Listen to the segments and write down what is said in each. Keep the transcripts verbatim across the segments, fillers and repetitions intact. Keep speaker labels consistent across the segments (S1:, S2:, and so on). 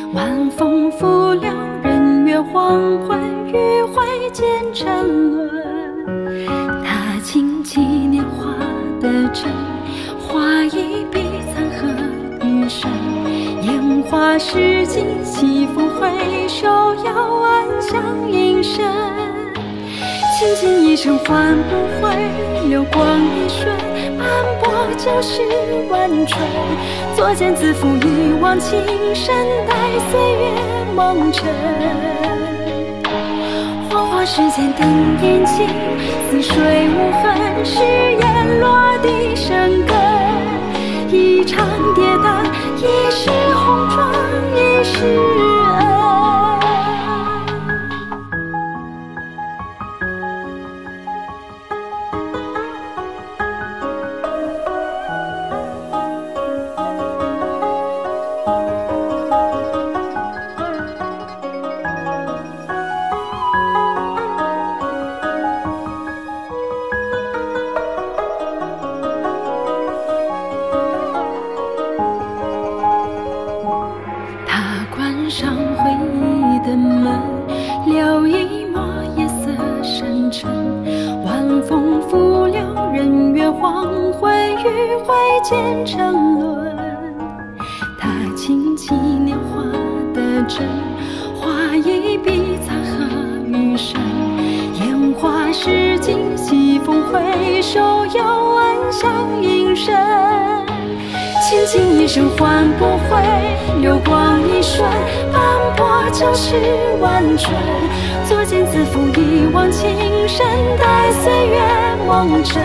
S1: 晚风拂柳，人约黄昏，余晖渐沉沦。他轻启年华的针，画一笔残荷余生。烟花逝尽，西风回首，遥安响应声。倾尽一生换不回，流光一瞬，斑驳旧时万春。作茧自缚，一往情深，待岁月蒙尘。黄花时间等眼睛，似水无痕，誓言落地生根。一场跌宕，一世红妆，一世恩。上回忆的门，留一抹夜色深沉。晚风拂柳，人约黄昏，余晖渐沉沦。他轻启年华的针，画一笔残荷余生。烟花逝尽，西风回首，遥安响应声。倾尽一生换不回，流光一瞬，斑驳旧时万春。作茧自缚，一往情深，待岁月蒙尘。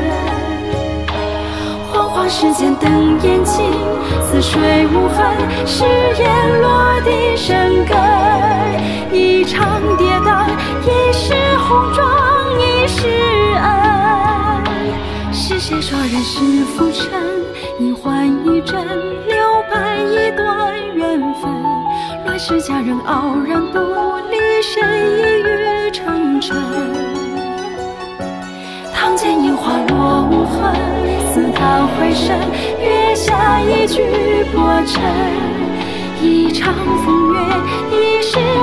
S1: 黄花时间等眼睛，似水无痕，誓言落地生根。一场跌宕，一世红妆，一世恩。是谁说人世浮沉，一幻一真，留白一段缘分。乱世佳人傲然不离，谁一语成谶。堂前樱花落无痕，似他回身，月下一句薄尘。一场风月，一世